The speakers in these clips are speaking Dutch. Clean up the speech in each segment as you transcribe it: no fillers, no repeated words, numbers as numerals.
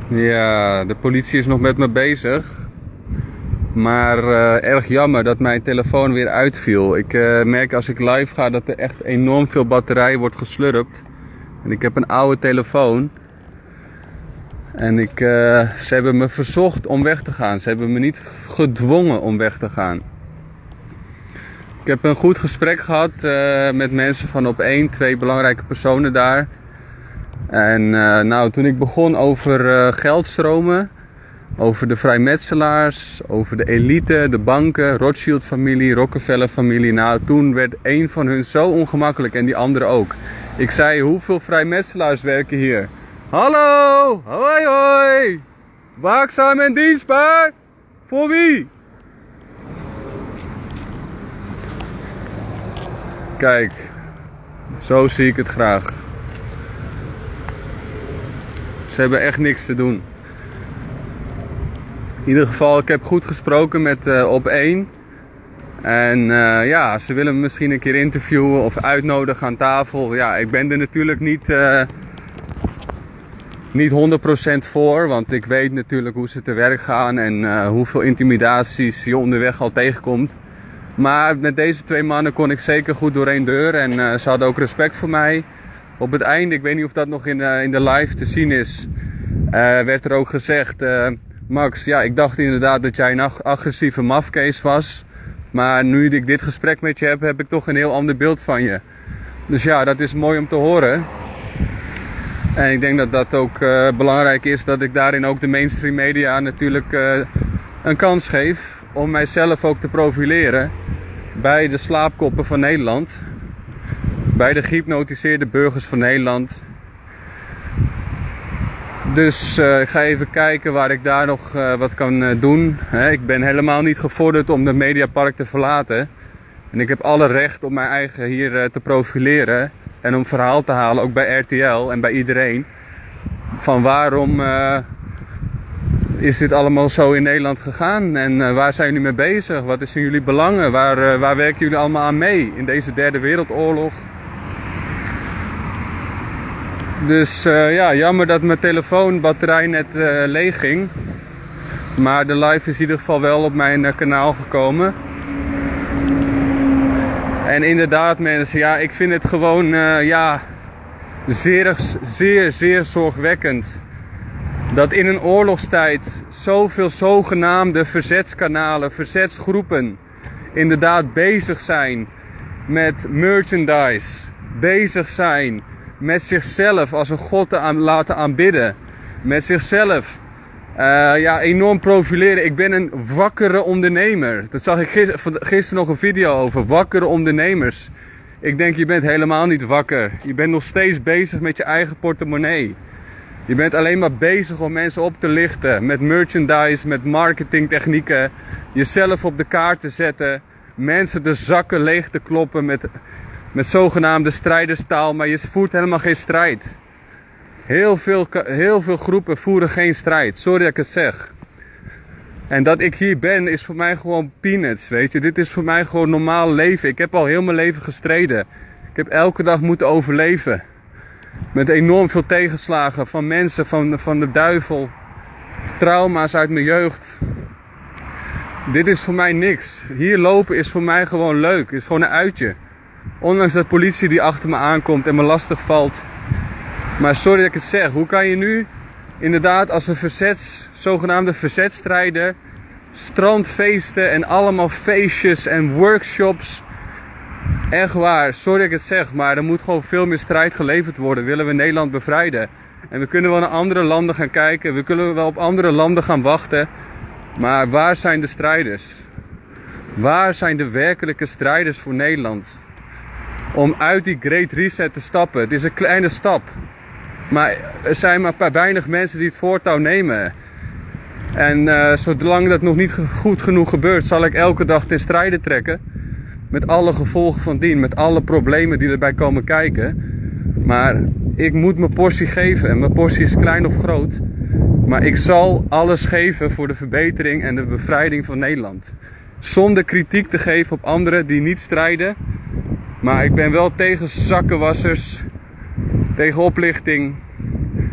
Ja, de politie is nog met me bezig. Maar erg jammer dat mijn telefoon weer uitviel. Ik merk als ik live ga dat er echt enorm veel batterij wordt geslurpt. En ik heb een oude telefoon. En ze hebben me verzocht om weg te gaan. Ze hebben me niet gedwongen om weg te gaan. Ik heb een goed gesprek gehad met mensen van Op1, 2 belangrijke personen daar. En nou, toen ik begon over geldstromen, over de vrijmetselaars, over de elite, de banken, Rothschild-familie, Rockefeller-familie. Nou, toen werd één van hun zo ongemakkelijk en die andere ook. Ik zei, hoeveel vrijmetselaars werken hier? Hallo, hoi hoi, waakzaam en dienstbaar, voor wie? Kijk, zo zie ik het graag. Ze hebben echt niks te doen. In ieder geval, ik heb goed gesproken met Op1. En ja, ze willen me misschien een keer interviewen of uitnodigen aan tafel. Ja, ik ben er natuurlijk niet 100% voor, want ik weet natuurlijk hoe ze te werk gaan en hoeveel intimidaties je onderweg al tegenkomt. Maar met deze 2 mannen kon ik zeker goed door één deur en ze hadden ook respect voor mij. Op het einde, ik weet niet of dat nog in de live te zien is, werd er ook gezegd, Max, ja, ik dacht inderdaad dat jij een agressieve mafkees was. Maar nu ik dit gesprek met je heb ik toch een heel ander beeld van je. Dus ja, dat is mooi om te horen. En ik denk dat dat ook belangrijk is, dat ik daarin ook de mainstream media natuurlijk een kans geef om mijzelf ook te profileren bij de slaapkoppen van Nederland. Bij de gehypnotiseerde burgers van Nederland. Dus ik ga even kijken waar ik daar nog wat kan doen. Ik ben helemaal niet gevorderd om de Mediapark te verlaten. En ik heb alle recht om mijn eigen hier te profileren. En om verhaal te halen, ook bij RTL en bij iedereen. Van waarom is dit allemaal zo in Nederland gegaan? En waar zijn jullie mee bezig? Wat zijn jullie belangen? Waar werken jullie allemaal aan mee in deze derde wereldoorlog? Dus ja, jammer dat mijn telefoonbatterij net leeg ging. Maar de live is in ieder geval wel op mijn kanaal gekomen. En inderdaad mensen, ja, ik vind het gewoon ja, zeer zorgwekkend. Dat in een oorlogstijd zoveel zogenaamde verzetskanalen, verzetsgroepen inderdaad bezig zijn met merchandise. Bezig zijn met zichzelf als een god te laten aanbidden. Met zichzelf ja, enorm profileren. Ik ben een wakkere ondernemer. Dat zag ik gisteren nog een video over. Wakkere ondernemers. Ik denk, je bent helemaal niet wakker. Je bent nog steeds bezig met je eigen portemonnee. Je bent alleen maar bezig om mensen op te lichten. Met merchandise, met marketingtechnieken. Jezelf op de kaart te zetten. Mensen de zakken leeg te kloppen met zogenaamde strijderstaal. Maar je voert helemaal geen strijd. Heel veel groepen voeren geen strijd. Sorry dat ik het zeg. En dat ik hier ben is voor mij gewoon peanuts, weet je. Dit is voor mij gewoon normaal leven. Ik heb al heel mijn leven gestreden. Ik heb elke dag moeten overleven. Met enorm veel tegenslagen van mensen, van de duivel. Trauma's uit mijn jeugd. Dit is voor mij niks. Hier lopen is voor mij gewoon leuk. Is gewoon een uitje. Ondanks dat politie die achter me aankomt en me lastig valt. Maar sorry dat ik het zeg. Hoe kan je nu inderdaad als een zogenaamde verzetstrijder strandfeesten en allemaal feestjes en workshops. Echt waar, sorry dat ik het zeg, maar er moet gewoon veel meer strijd geleverd worden. Willen we Nederland bevrijden? En we kunnen wel naar andere landen gaan kijken. We kunnen wel op andere landen gaan wachten. Maar waar zijn de strijders? Waar zijn de werkelijke strijders voor Nederland? Om uit die Great Reset te stappen. Het is een kleine stap. Maar er zijn maar weinig mensen die het voortouw nemen. En zolang dat nog niet goed genoeg gebeurt, zal ik elke dag ten strijde trekken. Met alle gevolgen van dien, met alle problemen die erbij komen kijken. Maar ik moet mijn portie geven. En mijn portie is klein of groot. Maar ik zal alles geven voor de verbetering en de bevrijding van Nederland. Zonder kritiek te geven op anderen die niet strijden. Maar ik ben wel tegen zakkenwassers. Tegen oplichting.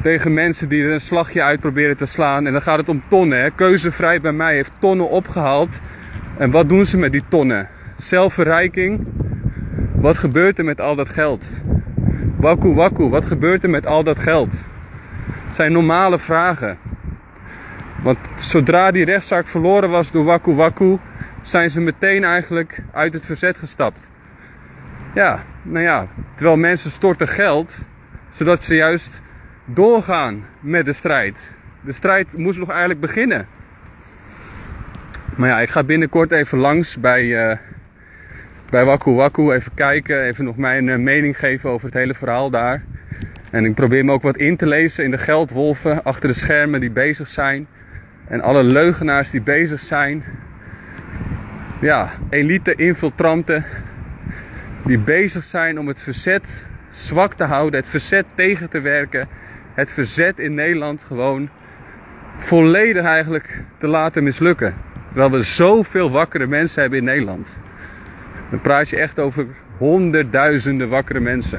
tegen mensen die er een slagje uit proberen te slaan. En dan gaat het om tonnen. Hè. Keuzevrij bij mij heeft tonnen opgehaald. En wat doen ze met die tonnen? Zelfverrijking. Wat gebeurt er met al dat geld? Waku waku, wat gebeurt er met al dat geld? Het zijn normale vragen. Want zodra die rechtszaak verloren was door Waku Waku, zijn ze meteen eigenlijk uit het verzet gestapt. Ja, nou ja, terwijl mensen storten geld, zodat ze juist doorgaan met de strijd. De strijd moest nog eigenlijk beginnen. Maar ja, ik ga binnenkort even langs bij Waku Waku, even kijken, even nog mijn mening geven over het hele verhaal daar. En ik probeer me ook wat in te lezen in de geldwolven achter de schermen die bezig zijn. En alle leugenaars die bezig zijn. Ja, elite-infiltranten die bezig zijn om het verzet zwak te houden, het verzet tegen te werken, het verzet in Nederland gewoon volledig eigenlijk te laten mislukken. Terwijl we zoveel wakkere mensen hebben in Nederland. Dan praat je echt over honderdduizenden wakkere mensen.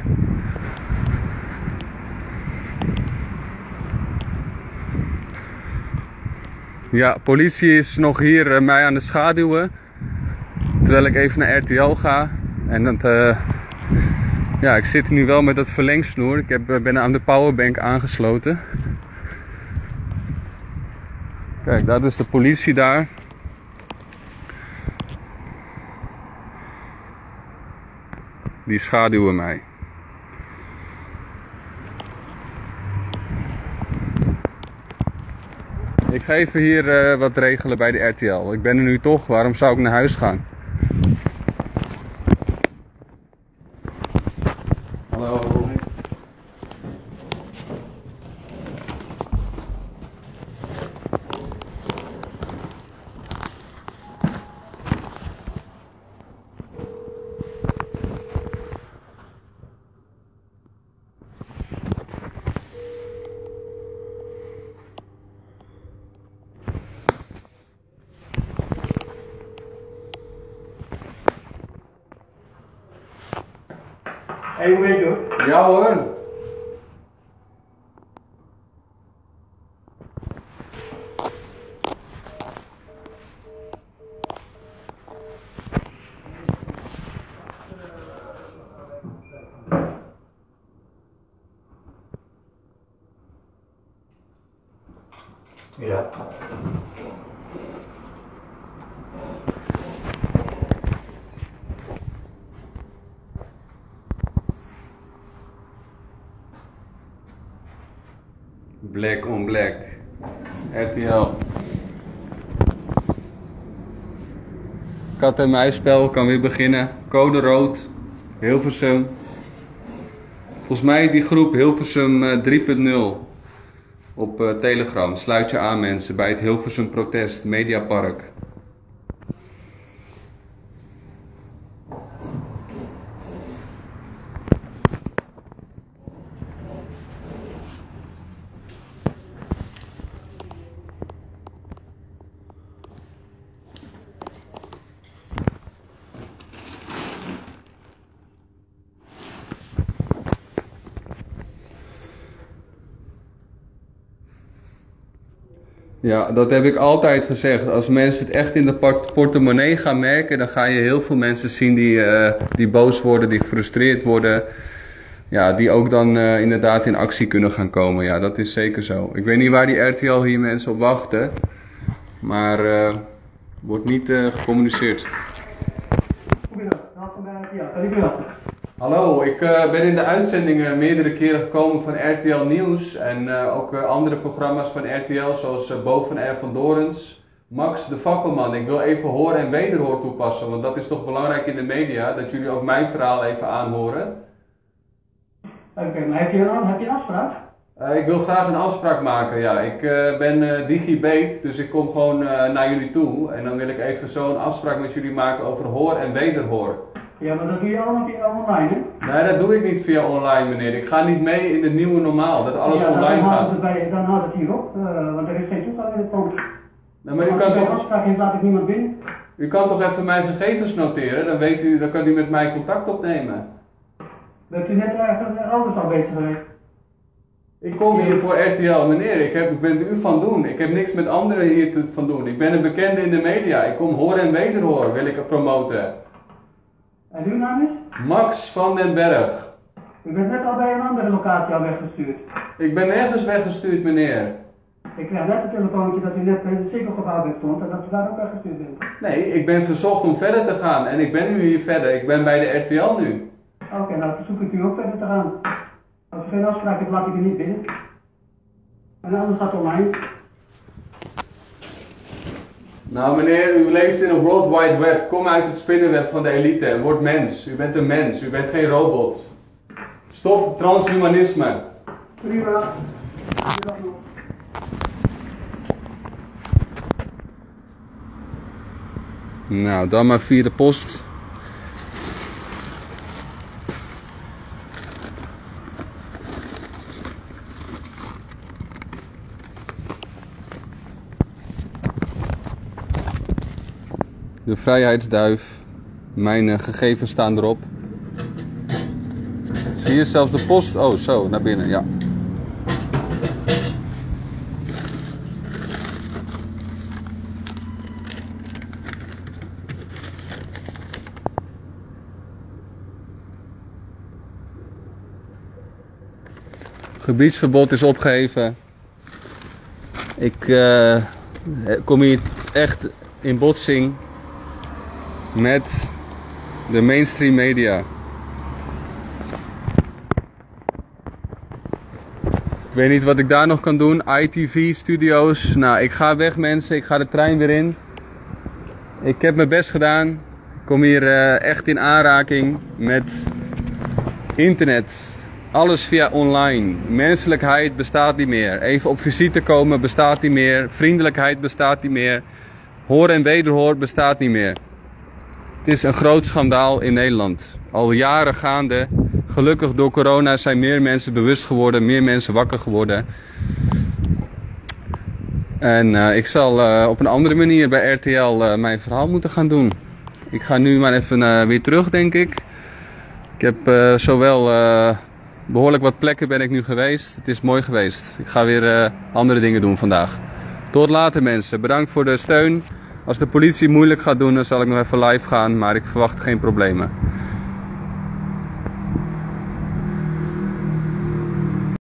Ja, politie is nog hier mij aan de schaduwen. Terwijl ik even naar RTL ga. En dat, ja, ik zit nu wel met dat verlengsnoer. Ik ben aan de powerbank aangesloten. Kijk, dat is de politie daar. Die schaduwen mij. Ik ga even hier wat regelen bij de RTL. Ik ben er nu toch, waarom zou ik naar huis gaan? Hallo. Hey, hoe weet je hoor? Ja hoor. Ja. Black on black. RTL. Kat en muisspel kan weer beginnen. Code rood. Hilversum. Volgens mij die groep Hilversum 3.0 op Telegram. Sluit je aan mensen bij het Hilversum Protest Mediapark. Ja, dat heb ik altijd gezegd. Als mensen het echt in de portemonnee gaan merken, dan ga je heel veel mensen zien die boos worden, die gefrustreerd worden. Ja, die ook dan inderdaad in actie kunnen gaan komen. Ja, dat is zeker zo. Ik weet niet waar die RTL hier mensen op wachten. Maar wordt niet gecommuniceerd. Hallo, ik ben in de uitzendingen meerdere keren gekomen van RTL Nieuws en ook andere programma's van RTL zoals Boven R van Dorens, Max de Fakkelman. Ik wil even hoor en wederhoor toepassen, want dat is toch belangrijk in de media, dat jullie ook mijn verhaal even aanhoren. Oké, maar heb je een afspraak? Ik wil graag een afspraak maken, ja. Ik ben digibate, dus ik kom gewoon naar jullie toe en dan wil ik even zo een afspraak met jullie maken over hoor en wederhoor. Ja, maar dat doe je allemaal via online, hè? Nee, dat doe ik niet via online, meneer. Ik ga niet mee in het nieuwe normaal, dat alles online gaat. Dan houdt het hier op, want er is geen toegang in het pand. Nou, maar als u geen afspraak heeft, laat ik niemand binnen. U kan toch even mijn gegevens noteren, dan kan u met mij contact opnemen. Bent u net ergens anders al bezig geweest? Ik kom hier voor RTL, meneer. Ik ben u van doen. Ik heb niks met anderen hier van doen. Ik ben een bekende in de media. Ik kom hoor en wederhoor, wil ik promoten. En uw naam is? Max van den Berg. U bent net al bij een andere locatie al weggestuurd. Ik ben nergens weggestuurd, meneer. Ik kreeg net een telefoontje dat u net bij het Ziggo-gebouw stond en dat u daar ook weggestuurd bent. Nee, ik ben verzocht om verder te gaan en ik ben nu hier verder. Ik ben bij de RTL nu. Oké, nou verzoek ik u ook verder te gaan. Als u geen afspraak hebt, laat ik u niet binnen. En anders gaat het online. Nou meneer, u leeft in een World Wide Web. Kom uit het spinnenweb van de elite en word mens. U bent een mens, u bent geen robot. Stop transhumanisme. Prima. Nou, dan maar via de post. De vrijheidsduif. Mijn gegevens staan erop. Zie je zelfs de post? Oh, zo, naar binnen, ja. Gebiedsverbod is opgeheven. Ik kom hier echt in botsing met de mainstream media. Ik weet niet wat ik daar nog kan doen. ITV Studios. Nou, ik ga weg mensen. Ik ga de trein weer in. Ik heb mijn best gedaan. Ik kom hier echt in aanraking met internet. Alles via online. Menselijkheid bestaat niet meer. Even op visite komen bestaat niet meer. Vriendelijkheid bestaat niet meer. Hoor en wederhoor bestaat niet meer. Het is een groot schandaal in Nederland. Al jaren gaande. Gelukkig door corona zijn meer mensen bewust geworden. Meer mensen wakker geworden. En ik zal op een andere manier bij RTL mijn verhaal moeten gaan doen. Ik ga nu maar even weer terug, denk ik. Ik heb zowel behoorlijk wat plekken ben ik nu geweest. Het is mooi geweest. Ik ga weer andere dingen doen vandaag. Tot later mensen. Bedankt voor de steun. Als de politie moeilijk gaat doen, dan zal ik nog even live gaan. Maar ik verwacht geen problemen.